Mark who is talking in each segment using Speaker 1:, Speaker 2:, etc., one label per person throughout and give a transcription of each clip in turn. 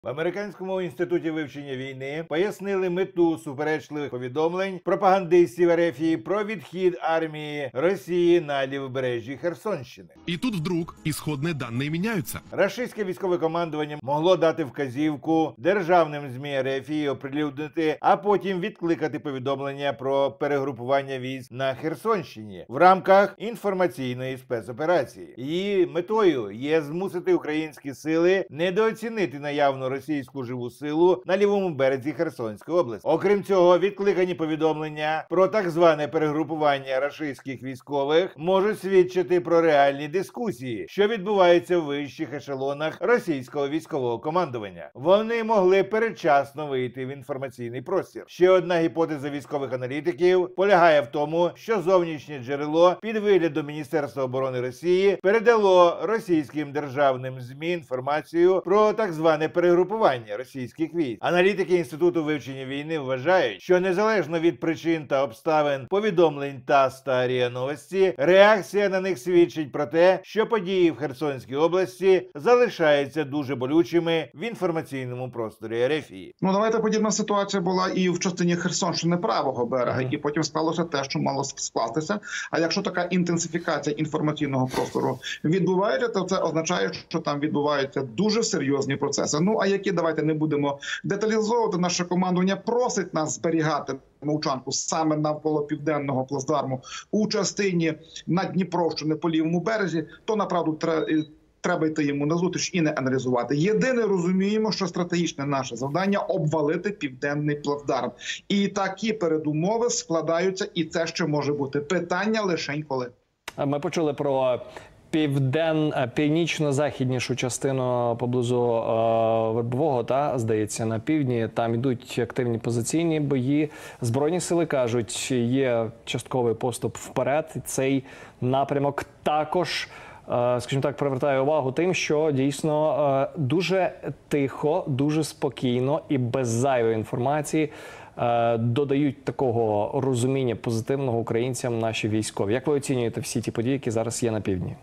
Speaker 1: В Американському інституті вивчення війни пояснили мету суперечливих повідомлень пропагандистів РФ про відхід армії Росії на лівобережжі Херсонщини.
Speaker 2: И тут вдруг исходные данные меняются.
Speaker 1: Рашистське військове командування могло дати вказівку державним ЗМІ РФ оприлюднити, а потім відкликати повідомлення про перегрупування військ на Херсонщині в рамках інформаційної спецоперації. Її метою є змусити українські сили недооцінити наявну російську живу силу на лівому березі Херсонської області. Окрім цього, відкликані повідомлення про так зване перегрупування рашистських військових можуть свідчити про реальні дискусії, що відбуваються в вищих ешелонах російського військового командування. Вони могли передчасно вийти в інформаційний простір. Ще одна гіпотеза військових аналітиків полягає в тому, що зовнішнє джерело під виглядом Міністерства оборони Росії передало російським державним ЗМІ інформацію про так зване перегрупування російських військ. Аналітики Інституту вивчення війни вважають, що незалежно від причин та обставин повідомлень ТАСС та РІА Новості, реакція на них свідчить про те, що події в Херсонській області залишаються дуже болючими в інформаційному просторі РФ.
Speaker 3: Ну, давайте подібна ситуація була і в частині Херсонщини правого берега, і потім сталося те, що мало скластися. А якщо така інтенсифікація інформаційного простору відбувається, то це означає, що там відбуваються дуже серйозні процеси. Ну, а які, давайте не будемо деталізовувати. Наше командування просить нас зберігати мовчанку саме навколо південного плацдарму у частині Наддніпровщини по лівому березі, то направду треба йти йому назустріч і не аналізувати. Єдине, розуміємо, що стратегічне наше завдання – обвалити південний плацдарм. І такі передумови складаються, і це ще може бути. Питання лишень коли.
Speaker 4: Ми почули про північно-західнішу частину поблизу Вербового, здається, на півдні. Там йдуть активні позиційні бої. Збройні сили кажуть, є частковий поступ вперед. І цей напрямок також, скажімо так, привертає увагу тим, що дійсно дуже тихо, дуже спокійно і без зайвої інформації додають такого розуміння позитивного українцям наші військові. Як ви оцінюєте всі ті події, які зараз є на півдні?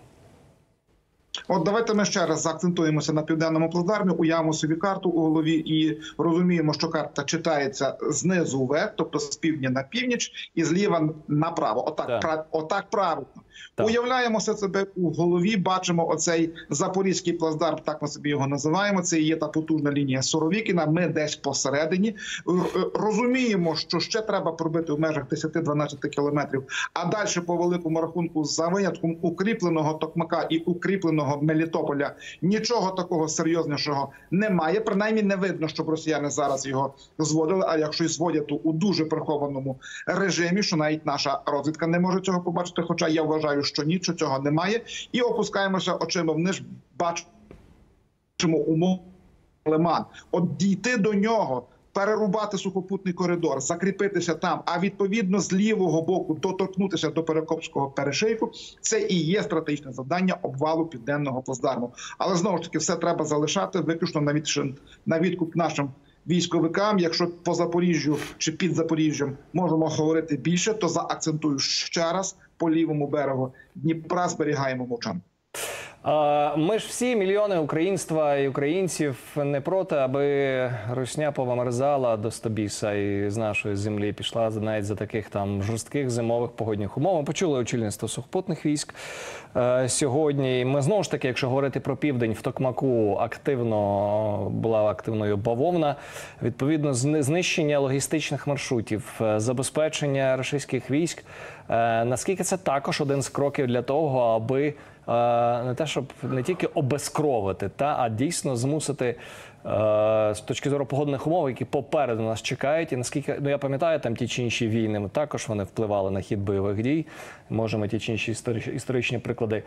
Speaker 3: От давайте ми ще раз заакцентуємося на південному плацдармі, уявимо собі карту у голові і розуміємо, що карта читається знизу вверх, тобто з півдня на північ і зліва направо. Отак правильно. Так. Уявляємо себе у голові, бачимо оцей Запорізький плацдарм, так ми собі його називаємо, це є та потужна лінія Суровікіна, ми десь посередині. Розуміємо, що ще треба пробити в межах 10-12 кілометрів, а далі по великому рахунку за винятком укріпленого Токмака і укріпленого Мелітополя нічого такого серйознішого немає. Принаймні не видно, щоб росіяни зараз його зводили, а якщо й зводять, то у дуже прихованому режимі, що навіть наша розвідка не може цього побачити, хоча я вважаю, що нічого цього немає. І опускаємося очима вниз, бачимо умову Лиман. От дійти до нього, перерубати сухопутний коридор, закріпитися там, а відповідно з лівого боку доторкнутися до Перекопського перешийку, це і є стратегічне завдання обвалу південного плацдарму. Але знову ж таки все треба залишати виключно на відкуп нашим військовикам. Якщо по Запоріжжю чи під Запоріжжям можемо говорити більше, то заакцентую ще раз, по лівому берегу Дніпра зберігаємо мовчанку.
Speaker 4: Ми ж всі, мільйони українства і українців, не проти, аби русня повимерзала до стобіса і з нашої землі пішла навіть за таких там жорстких зимових погодних умов. Ми почули очільництво сухопутних військ сьогодні. Ми знову ж таки, якщо говорити про південь, в Токмаку була активною бавовна. Відповідно, знищення логістичних маршрутів, забезпечення російських військ. Наскільки це також один з кроків для того, аби не те, щоб не тільки обезкровити, а дійсно змусити з точки зору погодних умов, які попереду нас чекають, і наскільки, я пам'ятаю, там ті чи інші війни, також вони впливали на хід бойових дій, можемо ті чи інші історичні приклади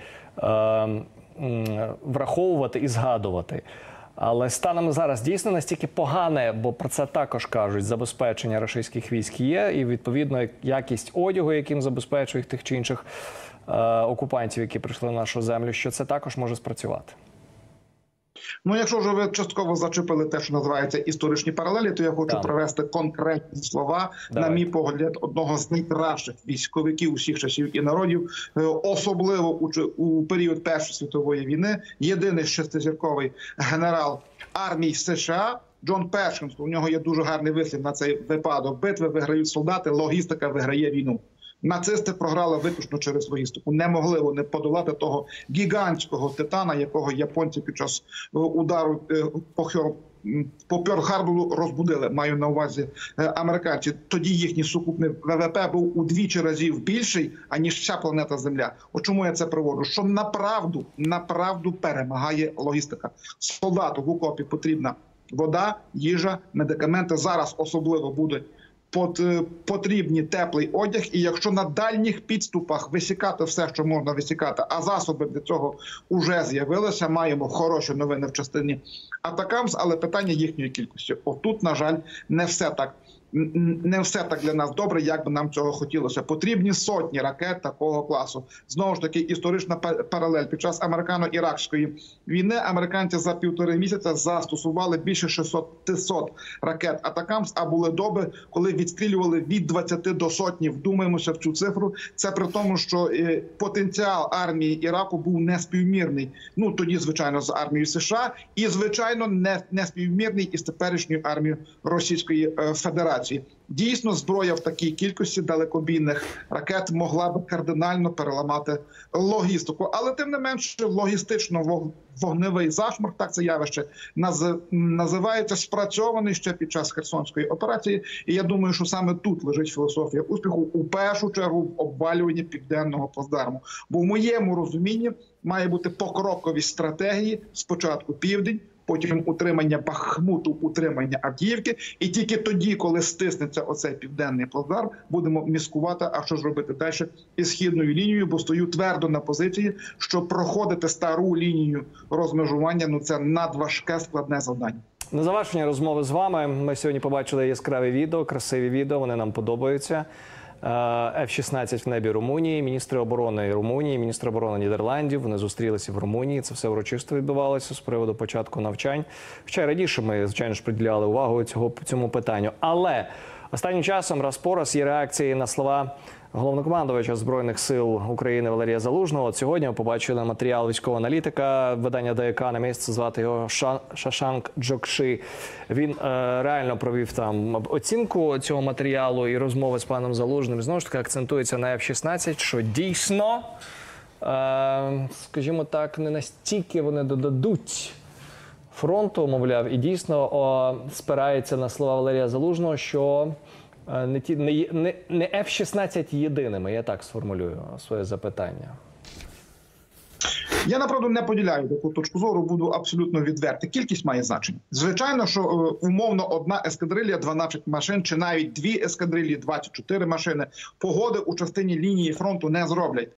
Speaker 4: враховувати і згадувати. Але станом зараз дійсно настільки погане, бо про це також кажуть, забезпечення російських військ є, і відповідно якість одягу, яким забезпечують тих чи інших окупантів, які прийшли на нашу землю, що це також може спрацювати.
Speaker 3: Ну, якщо вже ви частково зачепили те, що називається історичні паралелі, то я хочу
Speaker 4: Так.
Speaker 3: привести конкретні слова,
Speaker 4: Давай.
Speaker 3: на мій погляд, одного з найкращих військовиків усіх часів і народів, особливо у період Першої світової війни, єдиний шестизірковий генерал армії США Джон Першинс. У нього є дуже гарний вислів на цей випадок. Битви виграють солдати, логістика виграє війну. Нацисти програли виключно через логістику. Не могли вони подолати того гігантського титана, якого японці під час удару по Пьорл-Харбору розбудили. Маю на увазі американці. Тоді їхній сукупний ВВП був удвічі разів більший, аніж вся планета Земля. От чому я це приводжу? Що направду перемагає логістика. Солдату в окопі потрібна вода, їжа, медикаменти. Зараз особливо будуть потрібні теплий одяг, і якщо на дальніх підступах висікати все, що можна висікати, а засоби для цього вже з'явилися, маємо хороші новини в частині атакамс, але питання їхньої кількості. Отут, на жаль, не все так для нас добре, як би нам цього хотілося. Потрібні сотні ракет такого класу. Знову ж таки, історична паралель. Під час американо-іракської війни американці за 1,5 місяця застосували більше 600 ракет атакамс, а були доби, коли відстрілювали від 20 до сотні. Вдумаємося в цю цифру. Це при тому, що потенціал армії Іраку був неспівмірний. Ну, тоді, звичайно, з армією США і, звичайно, неспівмірний із теперішньою армією Російської Федерації. Дійсно, зброя в такій кількості далекобійних ракет могла б кардинально переламати логістику. Але, тим не менше, логістично-вогневий зашморг, так це явище називається, спрацьований ще під час Херсонської операції. І я думаю, що саме тут лежить філософія успіху, у першу чергу в обвалюванні Південного плацдарму. Бо в моєму розумінні має бути покрокові стратегії: спочатку Південь, потім утримання Бахмуту, утримання Авдіївки. І тільки тоді, коли стиснеться оцей Південний плацдарм, будемо міскувати, а що ж робити далі із східною лінією, бо стою твердо на позиції, що проходити стару лінію розмежування, ну це надважке, складне завдання.
Speaker 4: На завершення розмови з вами ми сьогодні побачили яскраві відео, красиві відео, вони нам подобаються. F-16 в небі Румунії, міністри оборони Румунії, міністр оборони Нідерландів, вони зустрілися в Румунії, це все урочисто відбувалося з приводу початку навчань. Хоча раніше ми, звичайно ж, приділяли увагу цьому питанню. Але останнім часом раз по раз є реакції на слова головнокомандувача Збройних сил України Валерія Залужного. От сьогодні ми побачили матеріал військового аналітика, видання The Economist, звати його Шашанк Джокши. Він реально провів там оцінку цього матеріалу і розмови з паном Залужним. Знову ж таки, акцентується на F-16, що дійсно, скажімо так, не настільки вони додадуть фронту, мовляв, і дійсно спирається на слова Валерія Залужного, що не F-16 єдиними, я так сформулюю своє запитання.
Speaker 3: Я, направду, не поділяю таку точку зору, буду абсолютно відвертий. Кількість має значення. Звичайно, що умовно одна ескадрилія, 12 машин, чи навіть 2 ескадрилії, 24 машини, погоди у частині лінії фронту не зроблять.